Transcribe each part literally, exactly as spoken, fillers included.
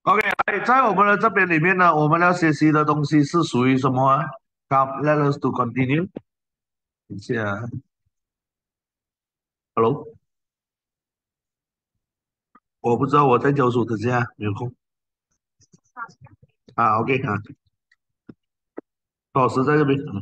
OK，来，在我们的这边里面呢，我们要学习的东西是属于什么啊？Come, let us to continue。等一下，Hello，我不知道我在教书，等一下有空啊。OK 啊，老师在这边。嗯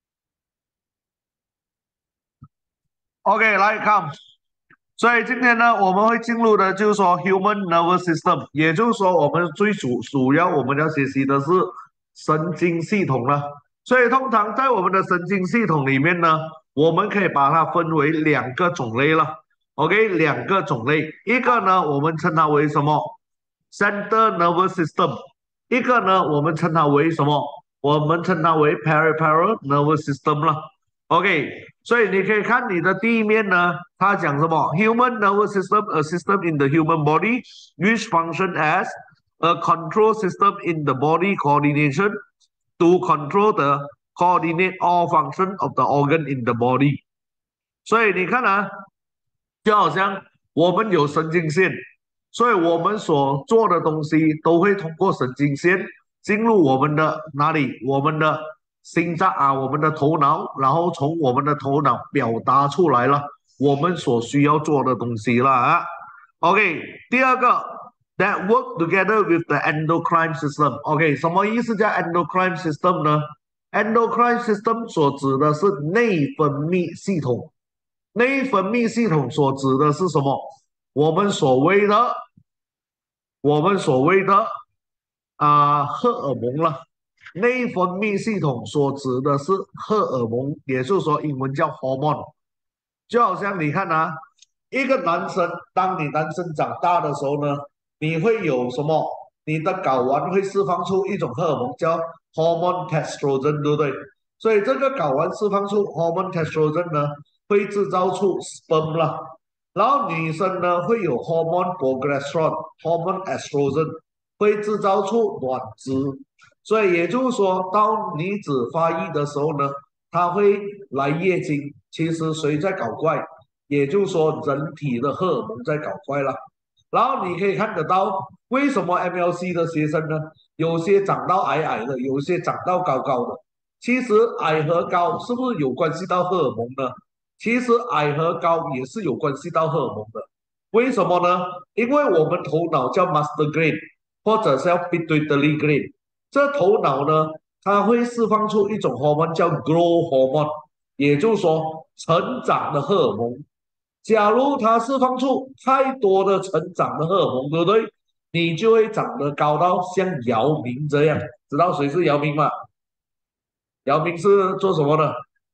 OK，来，Come。所以今天呢，我们会进入的就是说 human nervous system，也就是说我们最主主要我们要学习的是神经系统了。所以通常在我们的神经系统里面呢，我们可以把它分为两个种类了。OK，两个种类，一个呢我们称它为什么？Central nervous system，一个呢我们称它为什么？我们称它为 peripheral nervous system 了。OK，所以你可以看你的第一面呢，它讲什么？Human nervous system, a system in the human body which function as a control system in the body coordination to control the coordinate all function of the organ in the body。所以你看啊，就好像我们有神经线，所以我们所做的东西都会通过神经线进入我们的哪里？我们的心脏啊，我们的头脑，然后从我们的头脑表达出来了我们所需要做的东西了啊。OK，第二个，that work together with the endocrine system。OK，什么意思叫 endocrine system 呢？endocrine system 所指的是内分泌系统。内分泌系统所指的是什么？我们所谓的我们所谓的啊、荷尔蒙了。内分泌系统所指的是荷尔蒙，也就是说英文叫 hormone。就好像你看啊，一个男生，当你男生长大的时候呢，你会有什么？你的睾丸会释放出一种荷尔蒙叫 hormone testosterone，对不对？所以这个睾丸释放出 hormone testosterone 呢，会制造出 sperm 啦。然后女生呢会有 hormone progesterone、hormone estrogen，会制造出卵子。所以也就是说，当女子发育的时候呢，她会来月经。其实谁在搞怪？也就是说，人体的荷尔蒙在搞怪了。然后你可以看得到，为什么 M L C 的学生呢，有些长到矮矮的，有些长到高高的。其实矮和高是不是有关系到荷尔蒙呢？其实矮和高也是有关系到荷尔蒙的。为什么呢？因为我们头脑叫 master brain，或者是叫 pituitary gland。这头脑呢，它会释放出一种荷尔蒙叫 growth hormone，也就是说成长的荷尔蒙。假如它释放出太多的成长的荷尔蒙，对不对？你就会长得高到像姚明这样。知道谁是姚明吗？姚明是做什么的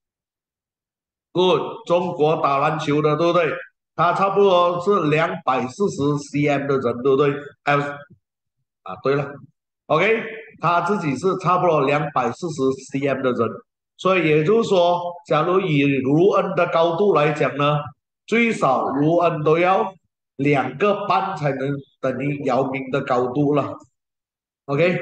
？Good，中国打篮球的，对不对？他差不多是两百四十 cm 的人，对不对？还有啊，对了，OK，他自己是差不多两百四十 cm 的人，所以也就是说，假如以卢恩的高度来讲呢，最少卢恩都要两个半才能等于姚明的高度了。OK，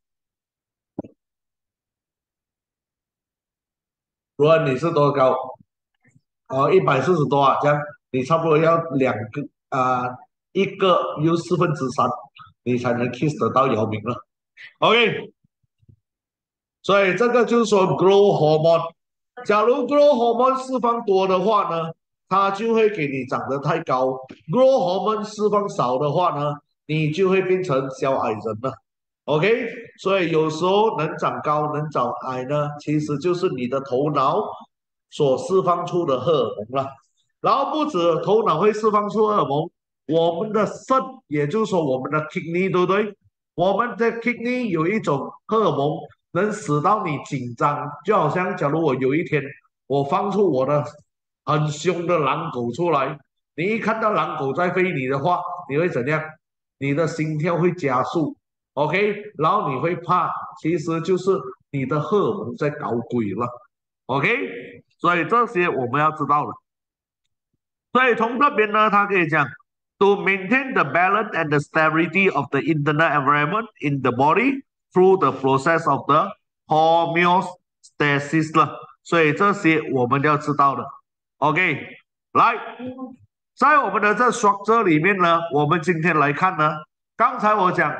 卢恩你是多高？哦，一百四十多啊，这样你差不多要两个啊、一个又四分之三，你才能 kiss 得到姚明了。OK，所以这个就是说 growth hormone。假如 growth hormone 释放多的话呢，它就会给你长得太高；growth hormone 释放少的话呢，你就会变成小矮人了。OK，所以有时候能长高能长矮呢，其实就是你的头脑所释放出的荷尔蒙了。然后不止头脑会释放出荷尔蒙，我们的肾，也就是说我们的 kidney，对不对？我们的 kidney 有一种荷尔蒙，能使到你紧张，就好像假如我有一天我放出我的很凶的狼狗出来，你一看到狼狗在飞你的话，你会怎样？你的心跳会加速，OK，然后你会怕，其实就是你的荷尔蒙在搞鬼了，OK，所以这些我们要知道的。所以从这边呢，它可以讲，to maintain the balance and the stability of the internal environment in the body through the process of the homeostasis 了。所以这些我们要知道的。OK，来，在我们的这 structure 里面呢，我们今天来看呢，刚才我讲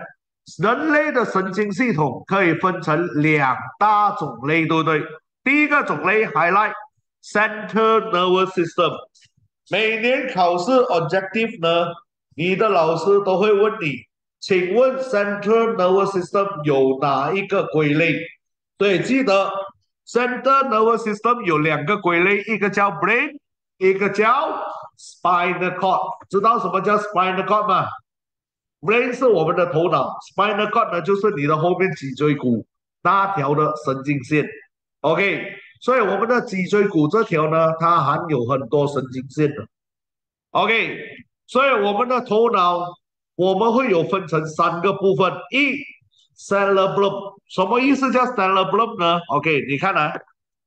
人类的神经系统可以分成两大种类，对不对？第一个种类 highlight central nervous system。每年考试 objective 呢，你的老师都会问你，请问 central nervous system 有哪一个归类？对，记得 central nervous system 有两个归类，一个叫 brain，一个叫 spinal cord。知道什么叫 spinal cord 吗？Brain 是我们的头脑，spinal cord 呢就是你的后面脊椎骨那条的神经线。OK，所以我们的脊椎骨这条呢，它含有很多神经线的。OK，所以我们的头脑我们会有分成三个部分。一 cerebellum，什么意思叫 cerebellum 呢？OK，你看啊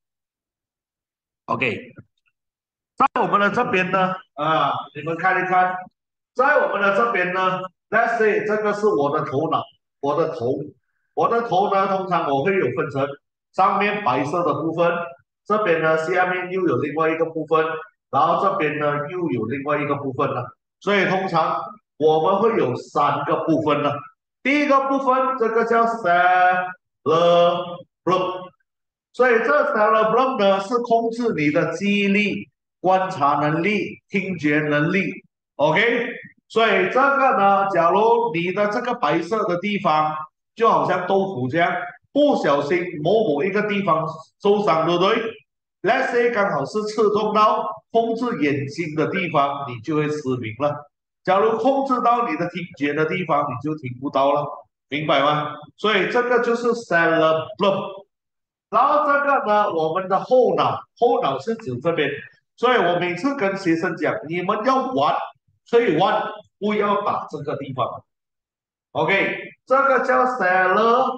，OK，在我们的这边呢，啊，你们看一看，在我们的这边呢，Let's say 这个是我的头脑，我的头，我的头呢，通常我会有分成上面白色的部分，这边呢下面又有另外一个部分，然后这边呢又有另外一个部分了，所以通常我们会有三个部分呢。第一个部分，这个叫 cerebellum，所以这 cerebellum 呢是控制你的记忆力、观察能力、听觉能力。OK，所以这个呢，假如你的这个白色的地方就好像豆腐这样，不小心某某一个地方受伤，对不对？Let's say 刚好是刺痛到控制眼睛的地方，你就会失明了。假如控制到你的听觉的地方，你就听不到了，明白吗？所以这个就是 cerebellum。然后这个呢，我们的后脑，后脑是指这边，所以我每次跟学生讲，你们要玩可以玩，不要打这个地方。OK，这个叫 cerebellum，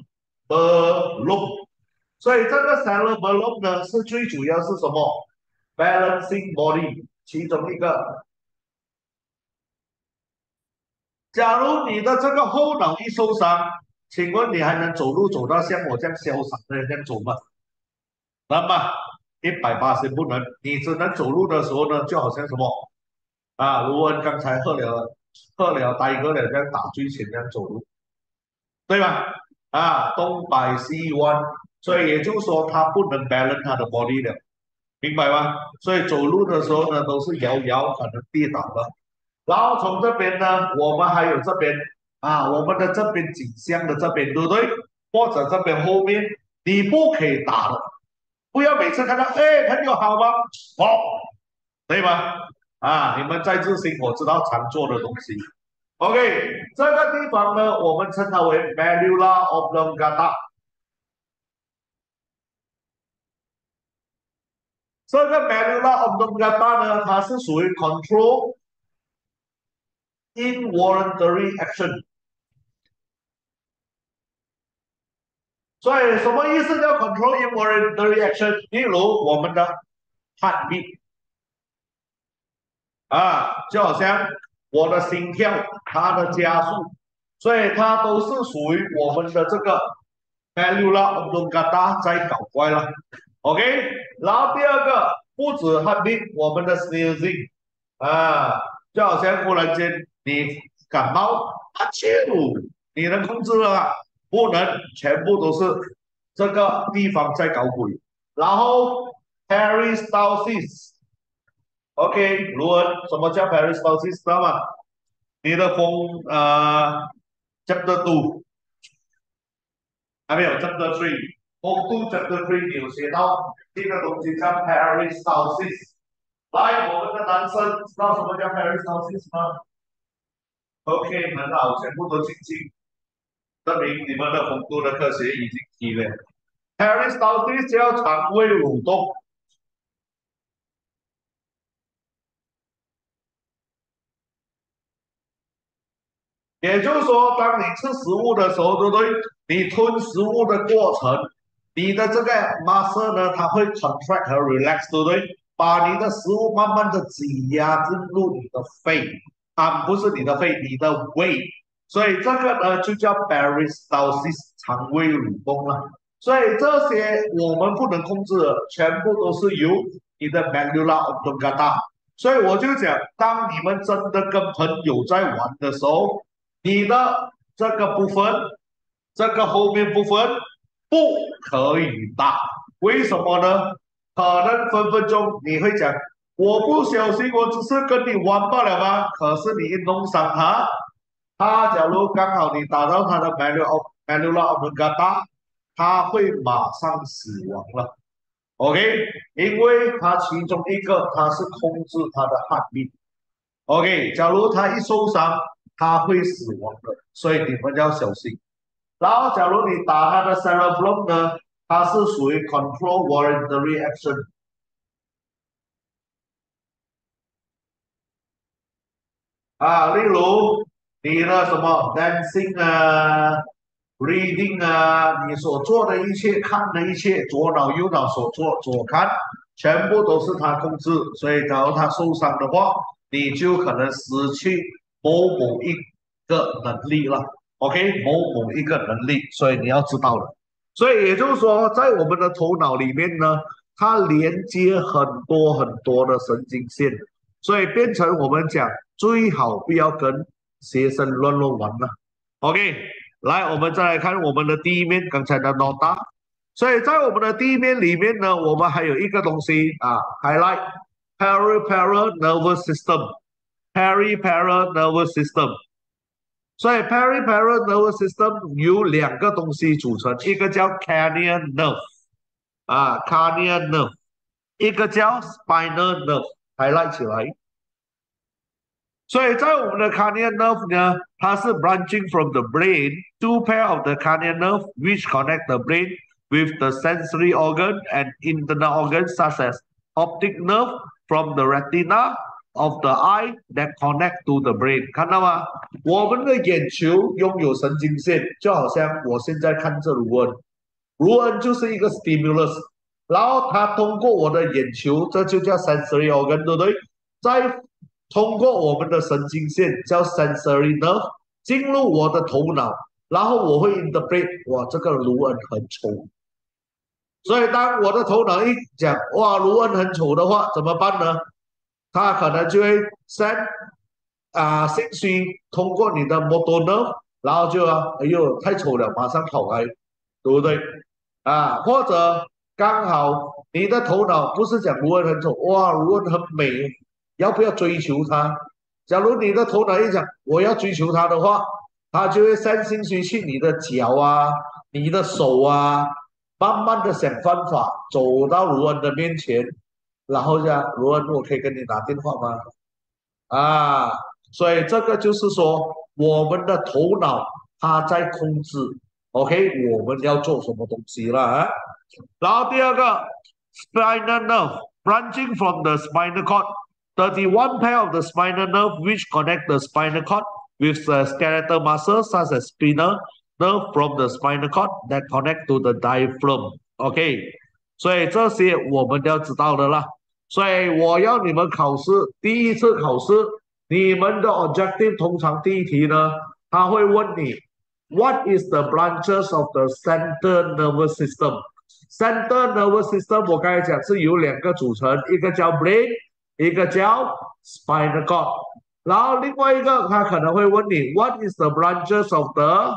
所以这个 cerebellum 呢是最主要是什么？balancing body 其中一个。假如你的这个后脑一受伤，请问你还能走路走到像我这样潇洒的人这样走吗？那么一百八十不能，你只能走路的时候呢，就好像什么啊，卢恩刚才喝了喝了呆个了这样打醉拳这样走路，对吧？啊，东摆西弯，所以也就是说他不能 balance 他的 body 的，明白吗？所以走路的时候呢，都是摇摇，可能跌倒了。然后从这边呢，我们还有这边啊，我们的这边颈项的这边，对不对？或者这边后面，你不可以打的，不要每次看到哎朋友好吗？哦，对吗？啊，你们在自信，我知道常做的东西。OK，这个地方呢，我们称它为 medulla oblongata。这个 medulla oblongata 呢，它是属于 control involuntary action。所以什么意思叫 control involuntary action？例如我们的 heartbeat 啊，就好像我的心跳，它的加速，所以它都是属于我们的这个 medulla oblongata 在搞怪了。OK，然后第二个不止 heartbeat，我们的 sneezing 啊，就好像忽然间你感冒，啊啾，你能控制了吗？不能，全部都是这个地方在搞鬼。然后 peristalsis，OK，卢恩，什么叫 peristalsis 知道吗？你的风呃 chapter two 还没有 chapter three，风 two chapter three 你有学到这个东西叫 peristalsis。来，我们的男生知道什么叫 peristalsis 吗？OK，很好，全部都清清，证明你们的风度的科学已经提了。peristalsis 叫肠胃蠕动。也就是说，当你吃食物的时候，对不对？你吞食物的过程，你的这个 muscle 呢，它会 contract 和 relax，对不对？把你的食物慢慢的挤压进入你的肺，啊，不是你的肺，你的胃。所以这个呢，就叫 peristalsis，肠胃蠕动了。所以这些我们不能控制的，全部都是由你的 medulla oblongata。所以我就讲，当你们真的跟朋友在玩的时候，你的这个部分，这个后面部分不可以打。为什么呢？可能分分钟你会讲，我不小心，我只是跟你玩罢了吗？可是你一弄伤他，他假如刚好你打到他的 medulla ob- medulla oblongata，他会马上死亡了。OK，因为他其中一个他是控制他的汗力。OK，假如他一受伤，他会死亡的，所以你们要小心。然后，假如你打他的 cerebellum 呢，它是属于 control voluntary action 啊，例如你的什么 dancing 啊，reading 啊，你所做的一切、看的一切，左脑右脑所做左看，全部都是他控制。所以，假如他受伤的话，你就可能失去某某一个能力了。OK，某某一个能力，所以你要知道了。所以也就是说，在我们的头脑里面呢，它连接很多很多的神经线，所以变成我们讲最好不要跟学生乱乱玩了。OK，来，我们再来看我们的第一面，刚才的 nota。所以在我们的第一面里面呢，我们还有一个东西啊，highlight peripheral nervous system，peripheral nervous system。所以 peripheral nervous system 由两个东西组成，一个叫 cranial nerve 啊，cranial nerve，一个叫 spinal nerve，highlight 起来。所以在我们的 cranial nerve 呢，它是 branching from the brain two pair of the cranial nerve which connect the brain with the sensory organ and internal organs such as optic nerve from the retina of the eye that connect to the brain。看到吗？我们的眼球拥有神经线，就好像我现在看这卢恩，卢恩就是一个 stimulus，然后它通过我的眼球，这就叫 sensory organ，对不对？再通过我们的神经线叫 sensory nerve 进入我的头脑，然后我会 interpret，哇，这个卢恩很丑。所以当我的头脑一讲，哇，卢恩很丑的话，怎么办呢？他可能就会 send 啊信息通过你的 motor nerve，然后就啊，哎呦，太丑了，马上跑开，对不对？啊，或者刚好你的头脑不是讲卢恩很丑，哇，卢恩很美，要不要追求他？假如你的头脑一讲我要追求他的话，他就会散信息去你的脚啊、你的手啊，慢慢的想办法走到卢恩的面前，然后讲卢恩，我可以跟你打电话吗？啊，所以这个就是说，我们的头脑它在控制，OK，我们要做什么东西了啊？然后第二个 spinal nerve branching from the spinal cord, thirty-one pair of the spinal nerve which connect the spinal cord with the skeletal muscles such as spinal nerve from the spinal cord that connect to the diaphragm. OK，所以这些我们都要知道的啦。所以我要你们考试，第一次考试，你们的 objective 通常第一题呢，他会问你 What is the branches of the central nervous system？Central nervous system 我刚才讲是由两个组成，一个叫 brain，一个叫 spinal cord。然后另外一个他可能会问你 What is the branches of the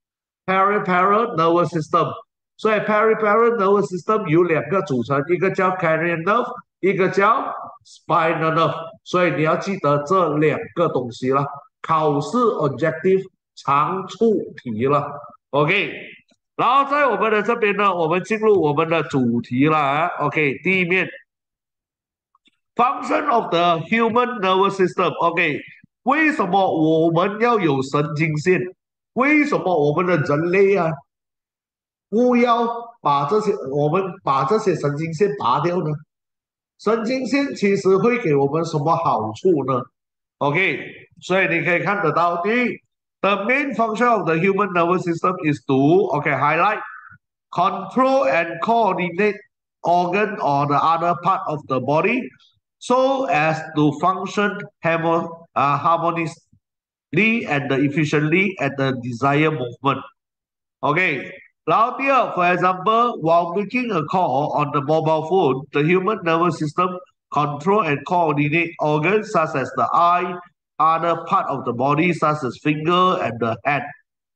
peripheral nervous system？所以 peripheral nervous system 由两个组成，一个叫 cranial nerve，一个叫 spinal nerve。所以你要记得这两个东西了。考试 objective 常出题了，OK。然后在我们的这边呢，我们进入我们的主题了啊，OK。第一面 function of the human nervous system，OK。为什么我们要有神经线？为什么我们的人类啊不要把这些我们把这些神经线拔掉呢？神经线其实会给我们什么好处呢？OK，所以你可以看得到，第一，the main function of the human nervous system is to OK highlight control and coordinate organ or the other part of the body so as to function harmo- uh, harmoniously and efficiently at the desired movement. OK，然后第二，for example, while making a call on the mobile phone, the human nervous system control and coordinate organs such as the eye, other part of the body such as finger and the hand.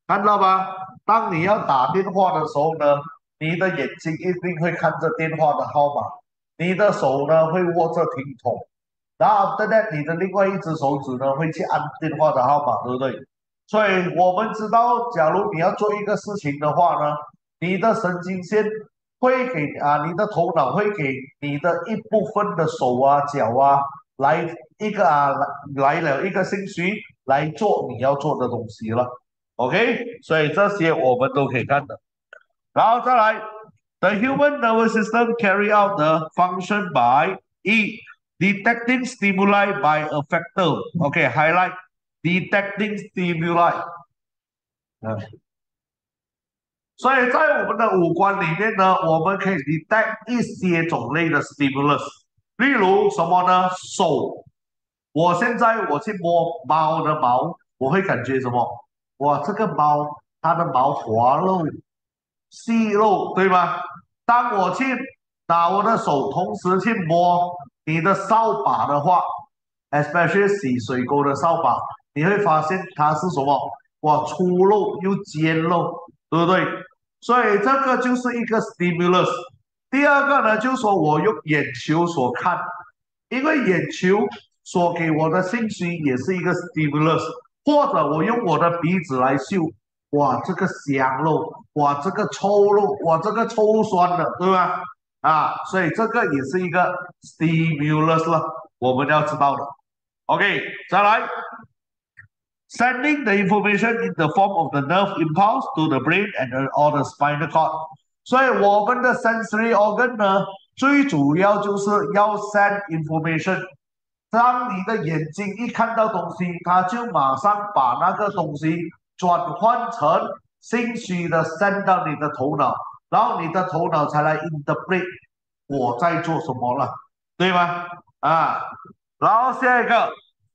看到吗？当你要打电话的时候呢，你的眼睛一定会看着电话的号码，你的手呢会握着听筒，然后 after that 你的另外一只手指呢会去按电话的号码，对不对？所以我们知道，假如你要做一个事情的话呢，你的神经线会给啊，你的头脑会给你的一部分的手啊、脚啊来一个啊来来了一个兴趣来做你要做的东西了。OK，所以这些我们都可以看的。然后再来，the human nervous system carry out the function by E detecting stimuli by a factor. OK，highlight、detecting stimuli。嗯，所以在我们的五官里面呢，我们可以 detect 一些种类的 stimulus，例如什么呢？手，我现在我去摸猫的毛，我会感觉什么？哇，这个猫它的毛滑溜、细肉，对吗？当我去拿我的手，同时去摸你的扫把的话，especially 洗水沟的扫把，你会发现它是什么？哇，粗肉又尖肉，对不对？所以这个就是一个 stimulus。第二个呢，就是说我用眼球所看，因为眼球所给我的信息也是一个 stimulus，或者我用我的鼻子来嗅，哇，这个香肉，哇，这个臭肉，哇，这个臭酸的，对吧？啊，所以这个也是一个 stimulus 了，我们要知道的。OK，再来，sending the information in the form of the nerve impulse to the brain and the, or the spinal cord。所以我们的 sensory organ 呢，最主要就是要 send information。当你的眼睛一看到东西，它就马上把那个东西转换成信息的 send 到你的头脑，然后你的头脑才来 interpret 我在做什么了，对吗？啊，然后下一个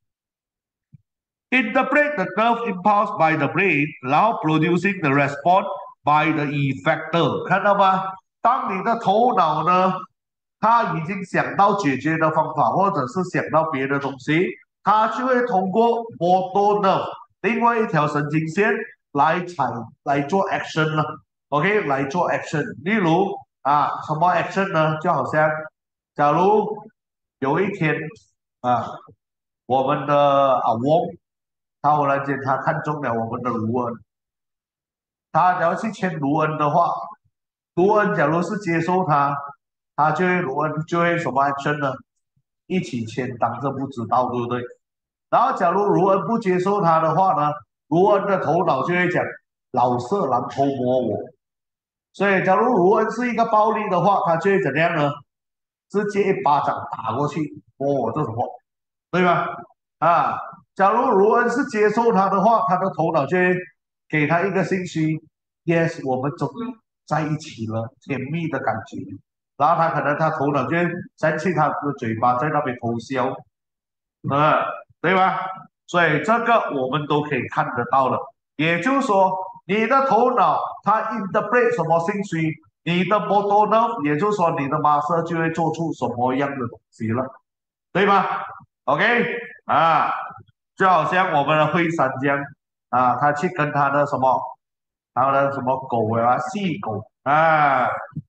interpret the nerve impulse by the brain，然后 producing the response by the effector，看到吗？当你的头脑呢，他已经想到解决的方法，或者是想到别的东西，他就会通过 motor nerve 另外一条神经线来采来做 action 了。OK，来做 action。例如啊，什么 action 呢？就好像，假如有一天啊，我们的啊翁，他忽然间他看中了我们的卢恩，他只要去签卢恩的话，卢恩假如是接受他，他就会卢恩就会什么 action 呢？一起签，当这不知道，对不对？然后假如卢恩不接受他的话呢，卢恩的头脑就会讲老色狼偷摸我。所以假如卢恩是一个暴力的话，他就会怎样呢？直接一巴掌打过去，摸我这什么？对吧？啊，假如卢恩是接受他的话，他的头脑就会给他一个信息，yes，我们终于在一起了，甜蜜的感觉。然后他可能他头脑就会想起他的嘴巴在那边偷笑，呃，对吧？所以这个我们都可以看得到的。也就是说，你的头脑它 interpret 什么信息，你的 motor 呢，也就是说你的 muscle 就会做出什么样的东西了，对吧？OK，啊，就好像我们的惠山这样啊，他去跟他的什么，他的什么狗啊，细狗啊，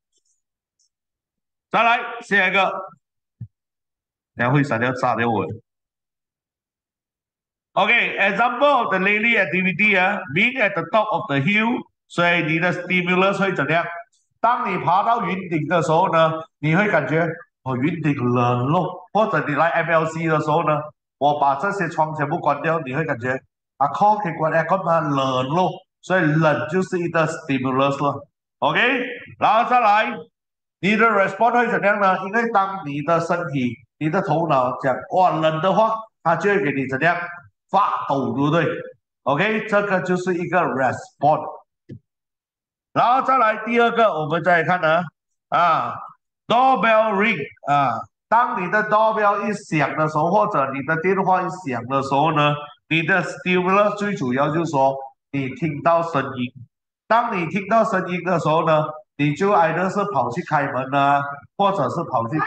再来下一个，等下惠山要炸掉我。Okay, example of the daily activity 啊，being at the top of the hill，所以你的 stimulus 会怎样？当你爬到云顶的时候呢，你会感觉哦云顶冷咯，或者你来 M L C 的时候呢，我把这些窗全部关掉，你会感觉啊 call 可以关 aircon 吗？冷咯，所以冷就是一个 stimulus 了。OK，然后再来，你的 response 会怎样呢？因为当你的身体、你的头脑讲哇冷的话，它就会给你怎样？发抖，对不对？OK，这个就是一个 response。然后再来第二个，我们再来看呢，啊，doorbell ring 啊，当你的 doorbell 一响的时候，或者你的电话一响的时候呢，你的 stimulus 最主要就是说你听到声音。当你听到声音的时候呢，你就 either 是跑去开门啊，或者是跑去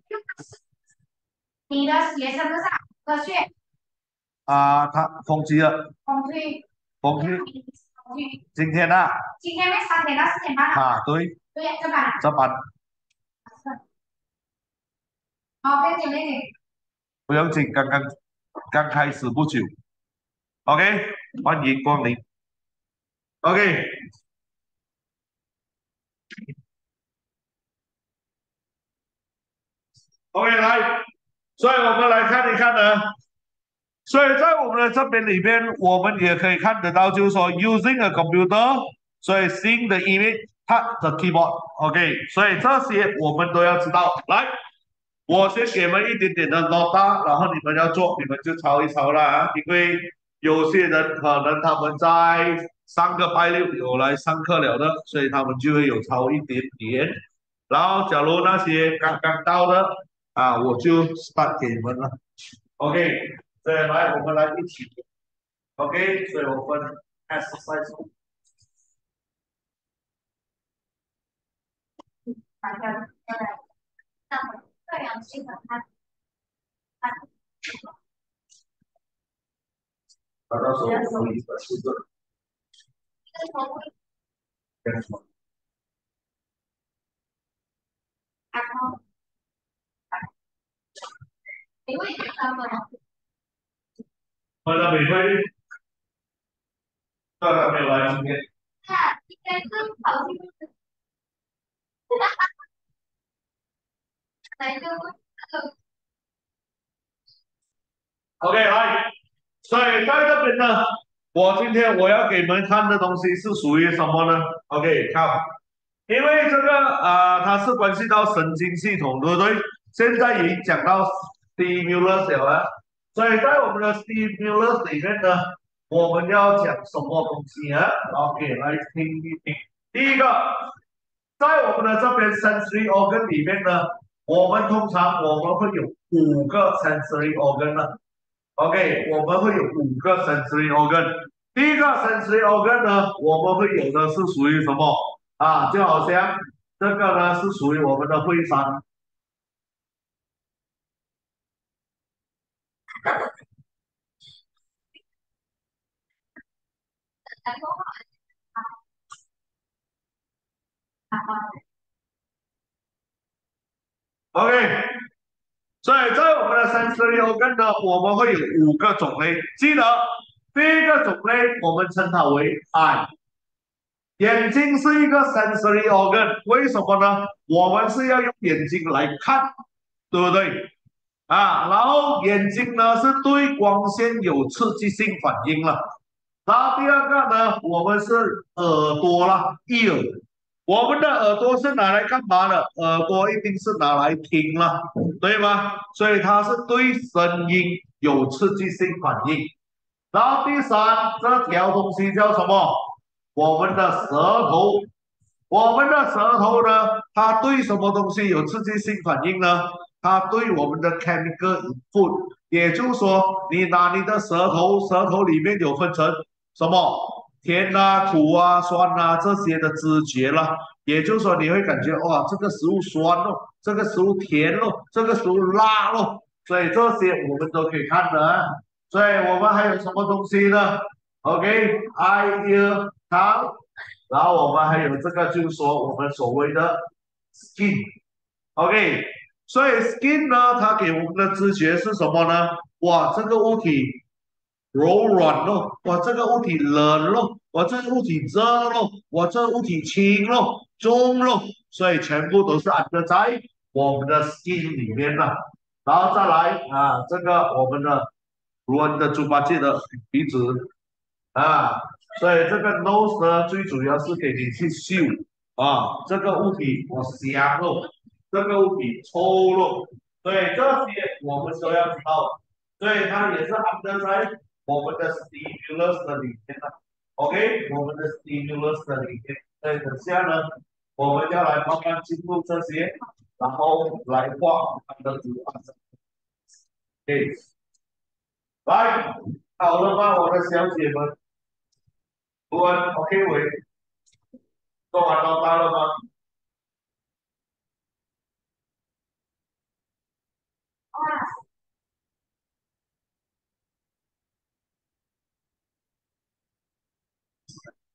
你的鞋身上的血啊，它风机了，风机，风机。 今天啊， 今天没三点到四点半了。 啊，对， 对呀，这班。 这班好，不要紧，不要紧。 不用紧，刚刚刚开始不久，OK，欢迎光临，OK，OK，来，所以我们来看一看呢。所以在我们的这边里面，我们也可以看得到，就是说 using a computer，所以 seeing the image, touch the keyboard，OK，所以这些我们都要知道。来，我先给你们一点点的 nota，然后你们要做，你们就抄一抄啦啊，因为有些人可能他们在上个拜六有来上课了的，所以他们就会有抄一点点。然后，假如那些刚刚到的啊，我就 start 给你们了。OK，所以来，我们来一起。OK，所以我分 exercise。 大家要来，那么测量系统它它到时候我们一个数字这个头部跟什么？ 然后因为他们我的美惠，当然没有来今天。 那应该是考虑来个这个 OK，来，所以在这边呢，我今天我要给你们看的东西是属于什么呢？OK，看，因为这个啊、呃它是关系到神经系统，对不对？现在已经讲到 stimulus 了啊，所以在我们的 stimulus 里面呢，我们要讲什么东西啊？OK，来听一听。第一个，在我们的这边 sensory organ 里面呢，我们通常我们会有五个 sensory organ 呢。OK，我们会有五个 sensory organ。第一个 sensory organ 呢，我们会有的是属于什么啊？就好像这个呢是属于我们的会山。 来说话啊啊 OK，所以在我们的 sensory organ 呢，我们会有五个种类。记得第一个种类我们称它为 eye。眼睛是一个 sensory organ，为什么呢？我们是要用眼睛来看，对不对？啊，然后眼睛呢是对光线有刺激性反应了。然后第二个呢，我们是耳朵啦，ear。我们的耳朵是拿来干嘛的？耳朵一定是拿来听了，对吗？所以它是对声音有刺激性反应。然后第三，这条东西叫什么？我们的舌头。我们的舌头呢，它对什么东西有刺激性反应呢？它对我们的 chemical input，也就是说，你拿你的舌头，舌头里面有分成什么甜啊、苦啊、酸啊这些的知觉啦。也就是说，你会感觉哇，这个食物酸哦，这个食物甜哦，这个食物辣哦，所以这些我们都可以看的啊。所以我们还有什么东西呢？OK，eye、ear、tongue，然后我们还有这个，就是说我们所谓的 skin，OK，所以 skin 呢，它给我们的知觉是什么呢？哇，这个物体柔软咯，哇，这个物体冷咯，哇，这个物体热咯，哇，这个物体轻咯，重咯，所以全部都是安置在我们的 skin 里面的。然后再来啊，这个我们的我们的猪八戒的鼻子啊，所以这个 nose 呢，最主要是给你去嗅啊，这个物体我香咯，这个物体臭咯，所以这些我们都要知道，所以它也是含在在我们的 stimulus 的里面的，OK，我们的 stimulus 的里面，所以等下呢，我们要来慢慢进入这些，然后来画它的图案。OK，来，好了吗，我的小姐们？图文 OK 喂，做完都到了吗？ 哇，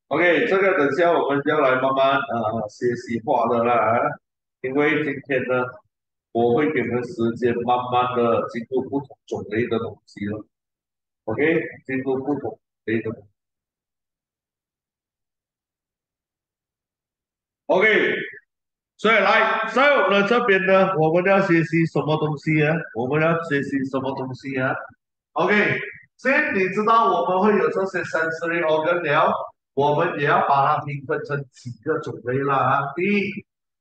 OK，这个等下我们要来慢慢呃学习化的啦，因为今天呢，我会给你们时间慢慢的进入不同种类的东西了。OK，进入不同类的。OK，所以来在我们的这边呢，我们要学习什么东西啊？我们要学习什么东西啊？OK，现在你知道我们会有这些 sensory organ 了，我们也要把它平分成几个种类啦啊。第一，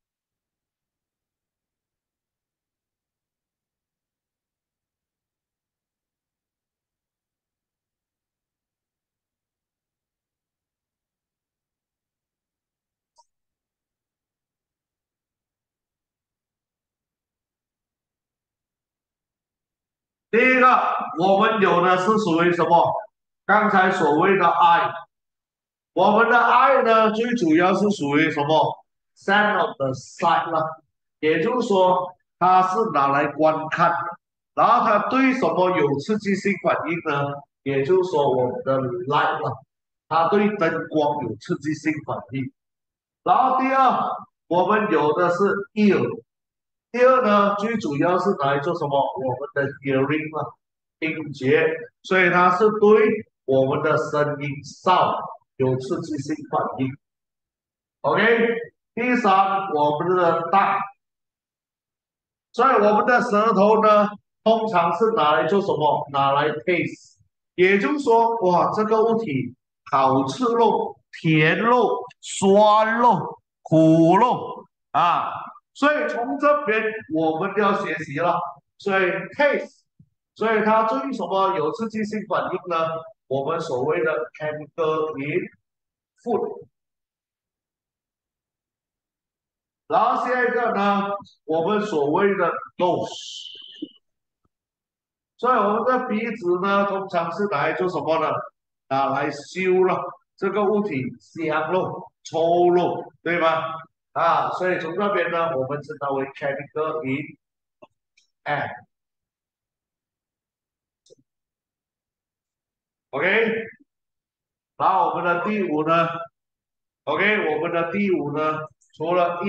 第一个我们有的是属于什么？刚才所谓的爱，我们的爱呢，最主要是属于什么？Sense of the sight 了，也就是说，它是拿来观看的，然后它对什么有刺激性反应呢？也就是说，我们的 light 了，它对灯光有刺激性反应。然后第二，我们有的是 ear，第二呢，最主要是拿来做什么？我们的 hearing 啊，听觉，所以它是对我们的声音 sound 有刺激性反应。OK，第三，我们的大，所以我们的舌头呢，通常是拿来做什么？拿来 taste，也就是说，哇，这个物体好吃肉、甜肉、酸肉、苦肉啊，所以从这边我们就要学习了。所以 taste，所以它对于什么有刺激性反应呢？我们所谓的 chemical in food。然后下一个呢，我们所谓的 nose，所以我们的鼻子呢，通常是拿来做什么呢？拿来嗅了这个物体香肉、臭肉，对吗？啊，所以从这边呢，我们称它为 chemical in air。OK，然后我们的第五呢，OK，我们的第五呢，除了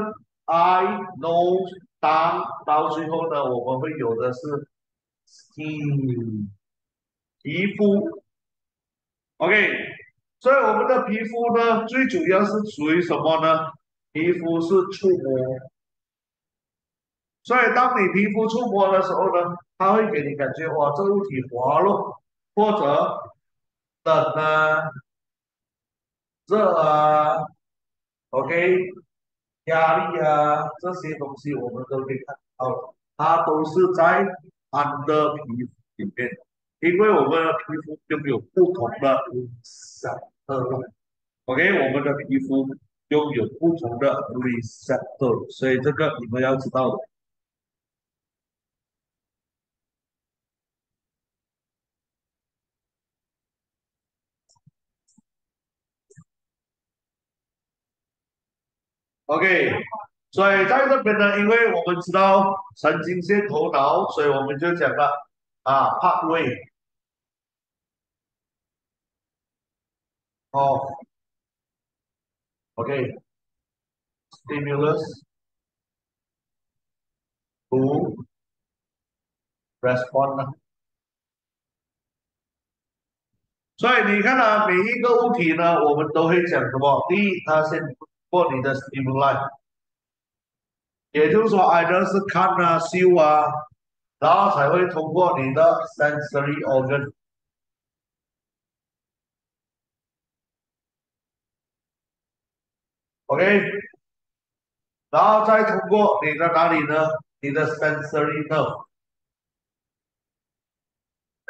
ear、eye、nose、tongue，到最后呢，我们会有的是 skin。皮肤，OK，所以我们的皮肤呢，最主要是属于什么呢？皮肤是触摸，所以当你皮肤触摸的时候呢，它会给你感觉哇，这物体滑落，或者冷啊、热啊，OK，压力啊，这些东西我们都可以看到，它都是在 under 皮肤里面，因为我们的皮肤拥有不同的色泽。OK，我们的皮肤拥有不同的 receptor，所以这个你们要知道的。OK，所以在这边呢，因为我们知道神经线头脑，所以我们就讲了啊，pathway of OK，stimulus to respond。所以你看啊，每一个物体呢，我们都会讲什么？第一，它先过你的 stimuli，也就是说，either 是看啊、嗅啊，然后才会通过你的 sensory organ。OK，然后再通过你的哪里呢？你的 sensory nerve。